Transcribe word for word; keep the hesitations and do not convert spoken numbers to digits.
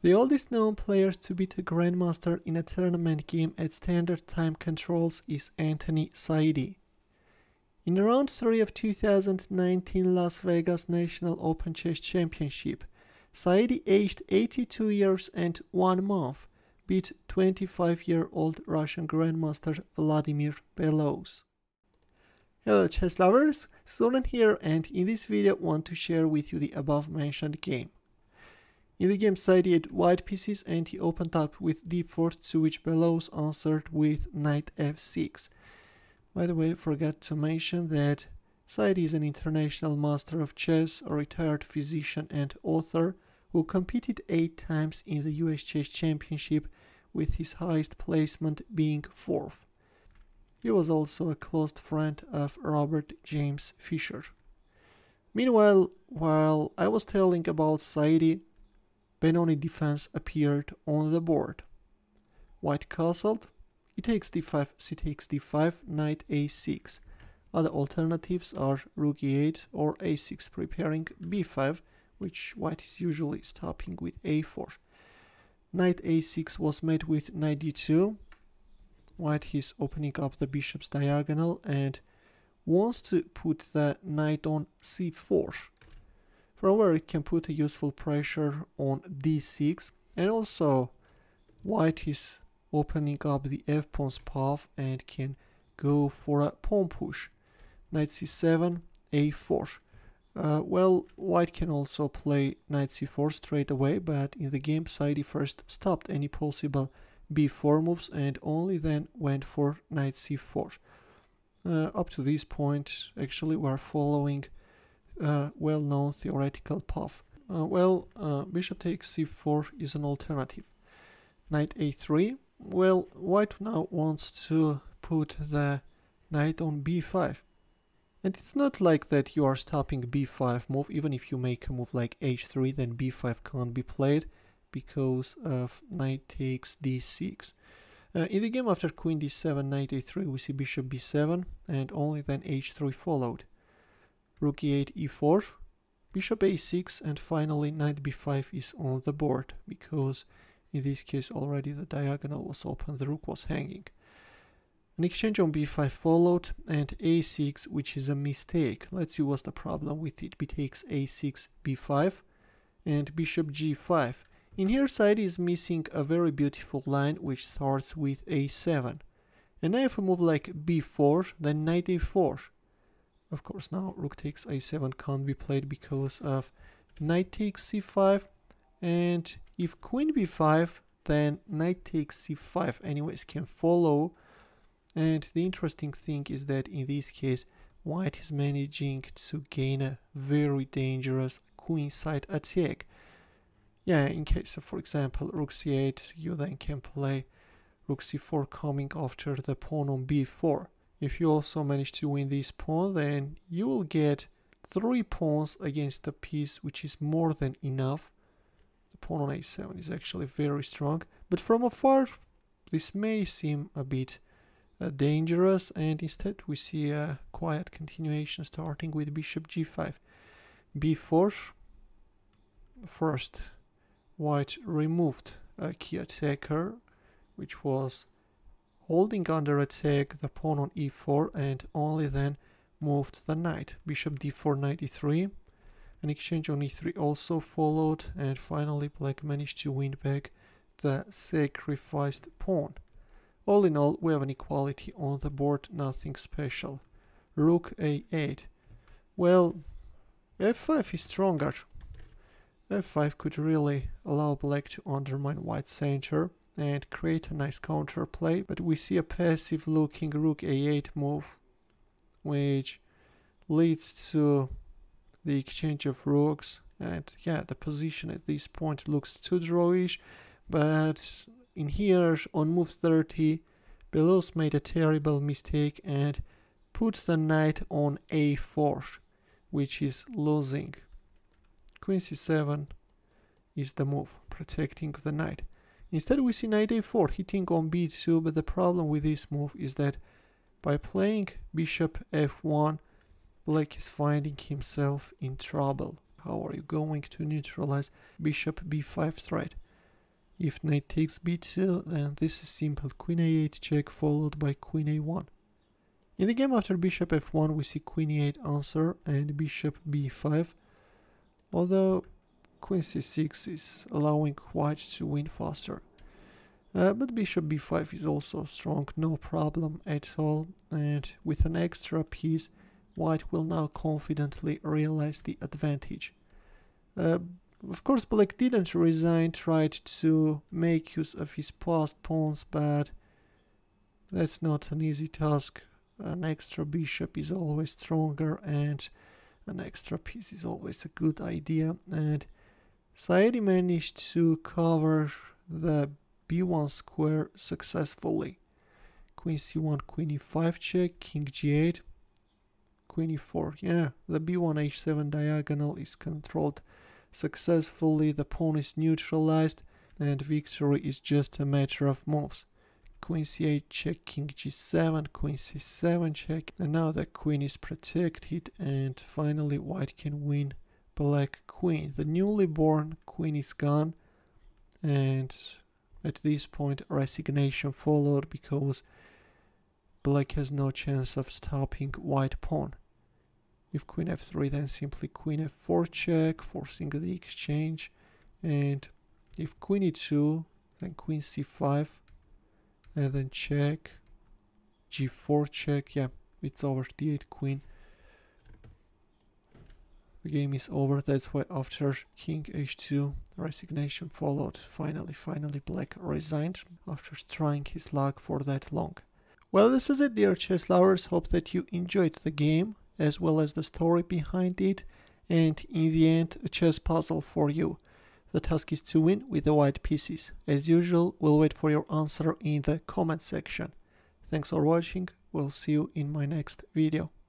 The oldest known player to beat a Grandmaster in a tournament game at standard time controls is Anthony Saidi. In round three of two thousand nineteen Las Vegas National Open Chess Championship, Saidi, aged eighty-two years and one month, beat twenty-five-year-old Russian Grandmaster Vladimir Belos. Hello chess lovers, Soren here, and in this video I want to share with you the above mentioned game. In the game, Saidi had white pieces and he opened up with d four, to which Belos answered with knight f six. By the way, I forgot to mention that Saidi is an international master of chess, a retired physician and author who competed eight times in the U S Chess Championship, with his highest placement being fourth. He was also a close friend of Robert James Fischer. Meanwhile, while I was telling about Saidi, Benoni defense appeared on the board. White castled, e takes d five, c takes d five, knight a six. Other alternatives are rook e eight or a six, preparing b five, which white is usually stopping with a four. Knight a six was met with knight d two. White is opening up the bishop's diagonal and wants to put the knight on c four, from where it can put a useful pressure on d six, and also white is opening up the f-pawn's path and can go for a pawn push. Knight c seven, a four. Uh, well, white can also play knight c four straight away, but in the game Saidi first stopped any possible b four moves and only then went for knight c four. Uh, up to this point, actually, we are following a well-known theoretical path. Uh, well, uh, bishop takes c four is an alternative. Knight a three. Well, white now wants to put the knight on b five. And it's not like that you are stopping b five move. Even if you make a move like h three, then b five can't be played because of knight takes d six. Uh, in the game, after queen d seven, knight a three, we see bishop b seven, and only then h three followed. Rook e eight, e four, bishop a six, and finally knight b five is on the board, because in this case already the diagonal was open, the rook was hanging. An exchange on b five followed, and a six, which is a mistake. Let's see what's the problem with it. B takes a six, b five, and bishop g five. In here, Saidi is missing a very beautiful line which starts with a seven. And now if I move like b four, then knight a four. Of course, now rook takes a seven can't be played because of knight takes c five, and if queen b five, then knight takes c five anyways can follow. And the interesting thing is that in this case, white is managing to gain a very dangerous queenside attack. Yeah, in case of, for example, rook c eight, you then can play rook c four coming after the pawn on b four. If you also manage to win this pawn, then you will get three pawns against a piece which is more than enough. The pawn on a seven is actually very strong, but from afar this may seem a bit uh, dangerous, and instead we see a quiet continuation starting with bishop g five. b four. First, white removed a key attacker, which was holding under attack the pawn on e four, and only then moved the knight. Bishop d four, knight e three. An exchange on e three also followed, and finally black managed to win back the sacrificed pawn. All in all, we have an equality on the board, nothing special. Rook a eight. Well, f five is stronger. f five could really allow black to undermine white's center and create a nice counterplay, but we see a passive looking rook a eight move, which leads to the exchange of rooks, and yeah, the position at this point looks too drawish. But in here on move thirty, Belos made a terrible mistake and put the knight on a four, which is losing. Queen c seven is the move, protecting the knight. Instead we see knight a four hitting on b two, but the problem with this move is that by playing bishop f one, black is finding himself in trouble. How are you going to neutralize bishop b five threat? If knight takes b two, then this is simple. Queen a eight check followed by queen a one. In the game after bishop f one, we see queen e eight answer and bishop b five, although queen c six is allowing white to win faster. Uh, but bishop b five is also strong, no problem at all, and with an extra piece, white will now confidently realize the advantage. Uh, of course, black didn't resign, tried to make use of his passed pawns, but that's not an easy task. An extra bishop is always stronger, and an extra piece is always a good idea. And Saidi managed to cover the b one square successfully. Queen c one, queen e five check, king g eight, queen e four. Yeah, the b one h seven diagonal is controlled successfully, the pawn is neutralized, and victory is just a matter of moves. Queen c eight check, king g seven, queen c seven check, and now the queen is protected, and finally white can win black queen. The newly born queen is gone, and at this point resignation followed because black has no chance of stopping white pawn. If queen f three, then simply queen f four check, forcing the exchange, and if queen e two, then queen c five, and then check, g four check. Yeah, it's over, d eight queen. The game is over. That's why after king h two, resignation followed. Finally, finally black resigned after trying his luck for that long. Well, this is it, dear chess lovers. Hope that you enjoyed the game as well as the story behind it, and in the end a chess puzzle for you. The task is to win with the white pieces. As usual, we'll wait for your answer in the comment section. Thanks for watching. We'll see you in my next video.